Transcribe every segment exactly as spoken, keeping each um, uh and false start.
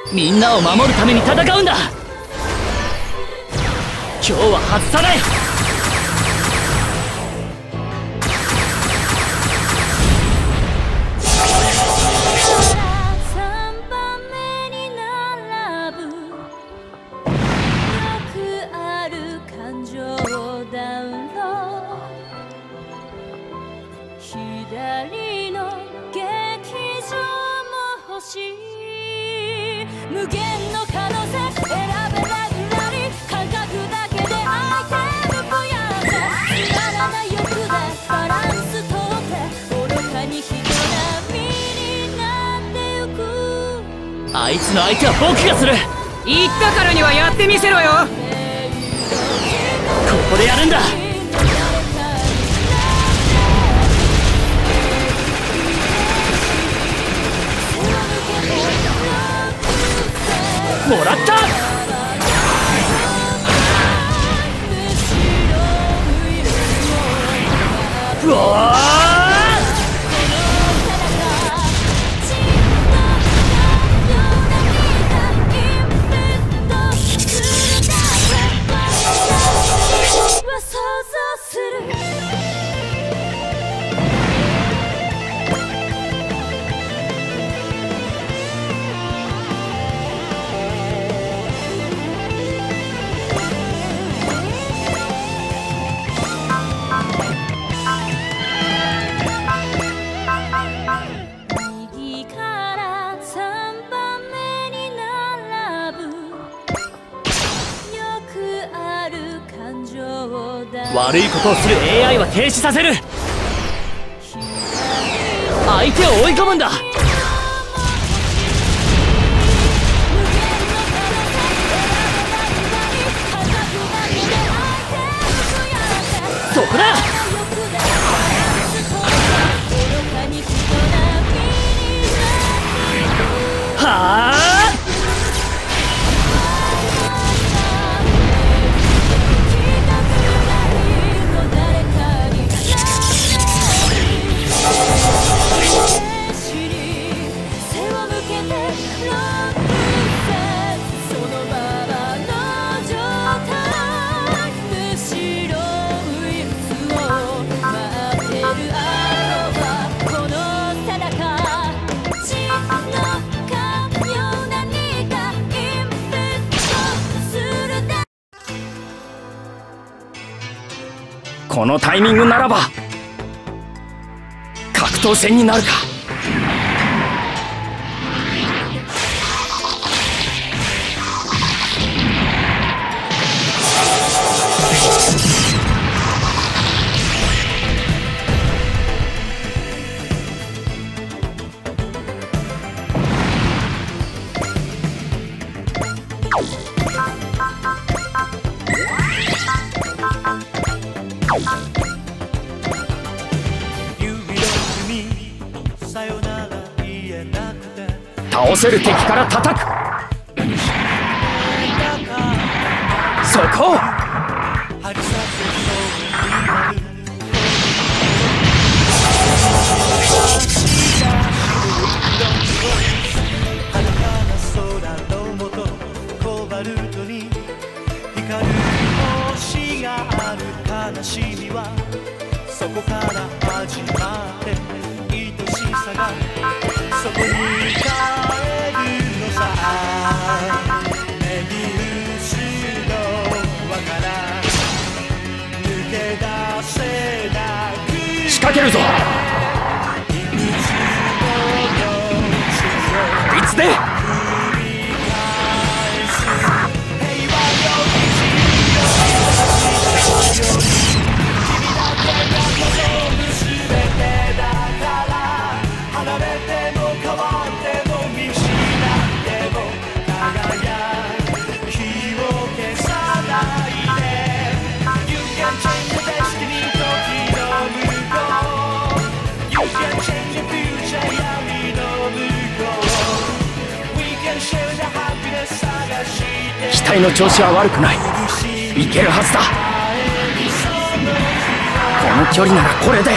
みんなを守るために戦うんだ。今日は外さない。 左の劇場も欲しい。無限の可能性選べない裏に感覚だけでアイテム増やせ。つまらない欲でバランスとって愚かに人並みになってゆく。 あいつの相手は僕がする。 言ったからにはやってみせろよ。ここでやるんだ。もらった。うわ悪いことをする エーアイ は停止させる。相手を追い込むんだ。そこだ。はあ。このタイミングならば格闘戦になるか。倒せる敵から叩く。そこ。 そこから始まって愛しさがそこに帰るのさ。メビウスの輪から抜け出せなく仕掛けるぞ。こいつで機体の調子は悪くない。いけるはずだ。この距離ならこれで。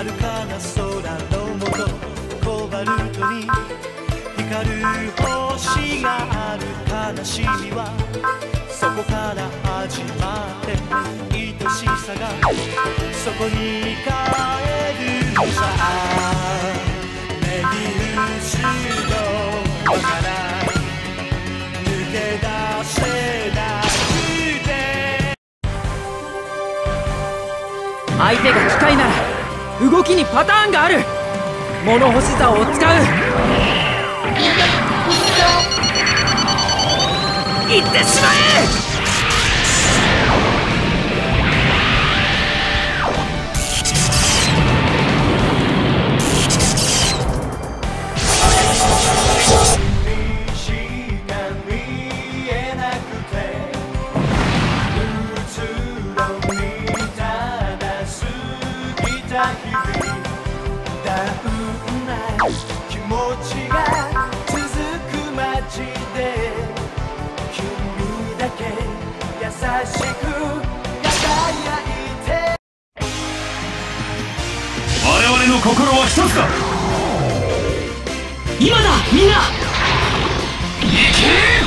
遥かな空の下コバルトに光る星がある悲しみはそこから始まって愛しさがそこに帰るのさメビウスの輪から抜け出せなくて相手が機械なら動きにパターンがある。物干し竿を使う。行ってしまえ。 気持ちが続く街で君だけ優しく輝いて我々の心は一つだ。 今だみんな。 行け。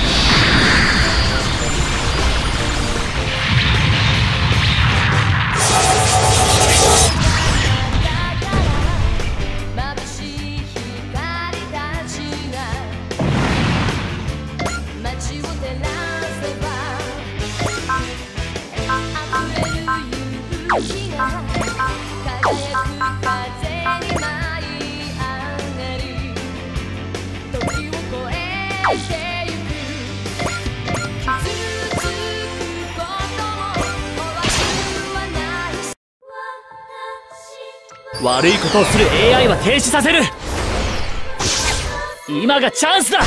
悪いことをする エーアイ は停止させる。今がチャンスだ。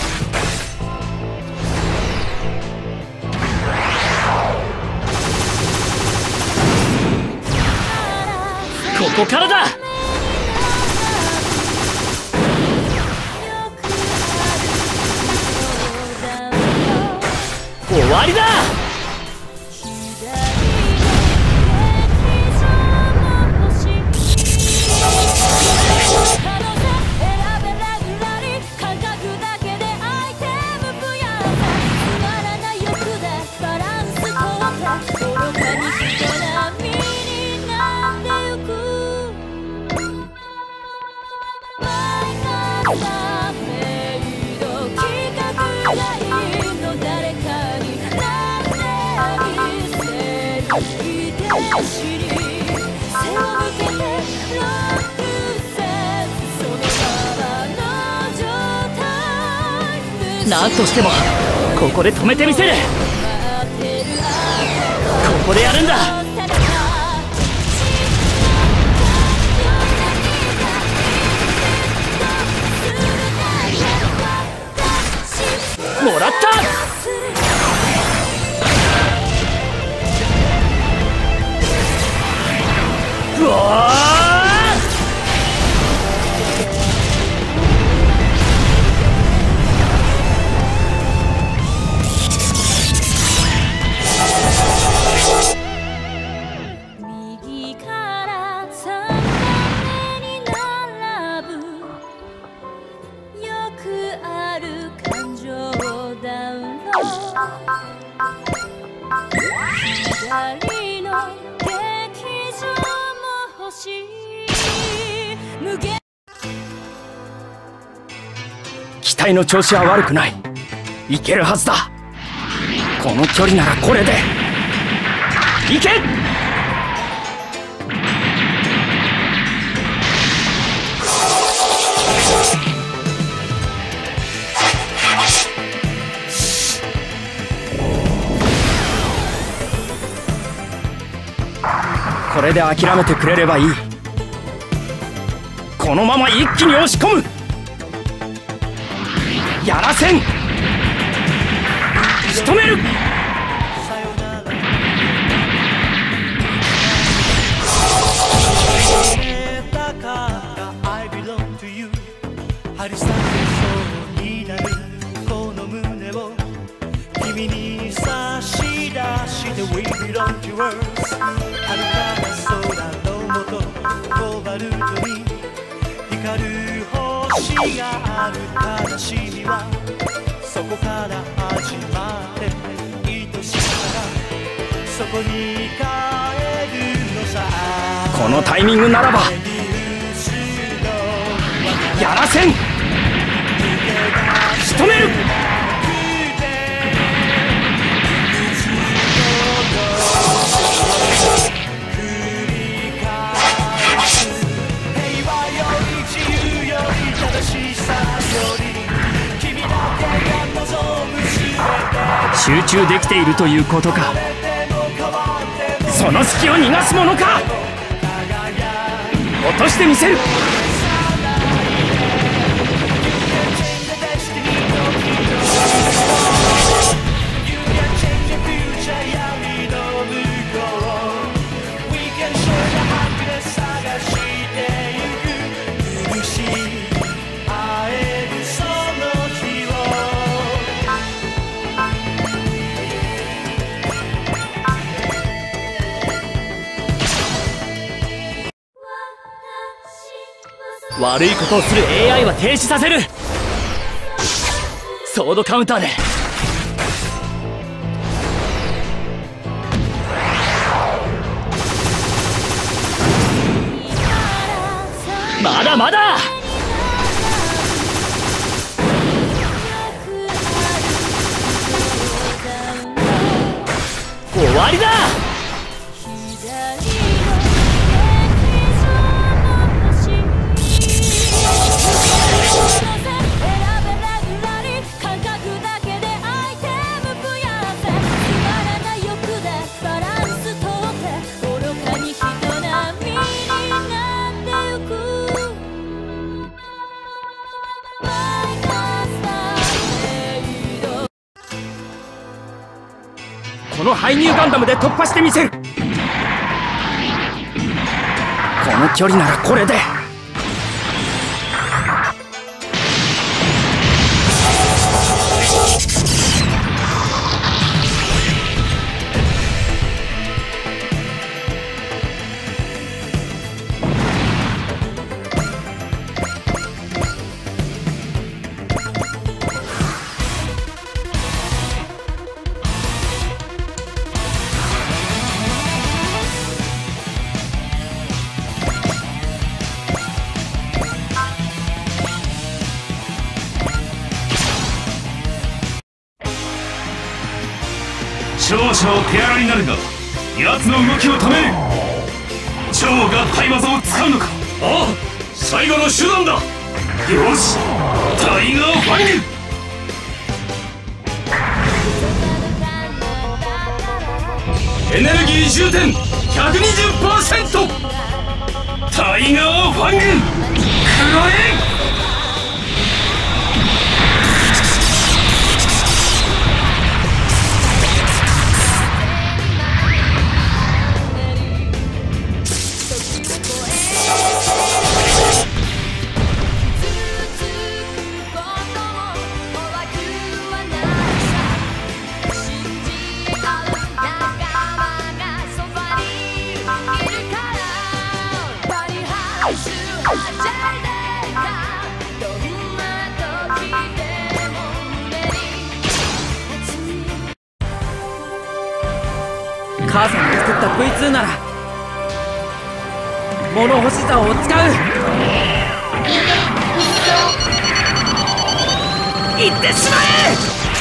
ここからだ。終わりだ。なんとしてもここで止めてみせる。ここでやるんだ。もらった。うわー！ 右からさんばんめに並ぶよくある感情暖炉左の劇場も欲しい無限機体の調子は悪くない。いけるはずだ。この距離ならこれでいけ。これで諦めてくれればいい。このまま一気に押し込む。やらせん。仕留める。 張り裂けそうになるこの胸を君に差し出して We belong to us 遥かな空の下しがある悲しみはそこから始まって愛しさがそこに帰るのさ。 このタイミングならばやらせん。仕留める。集中できているということか。その隙を逃がすものか。落としてみせる。悪いことをする エーアイ は停止させる。ソードカウンターでまだまだ。終わりだ。この排入ガンダムで突破してみせる。この距離ならこれで。 少々手荒になるが奴の動きを止める。超合体技を使うのか。ああ、最後の手段だ。よし、タイガーファング。エネルギー充填 ひゃくにじゅっパーセント。 タイガーファング食らえ。 母さんが作った ブイツー なら物干し竿を使う。行ってしまえ。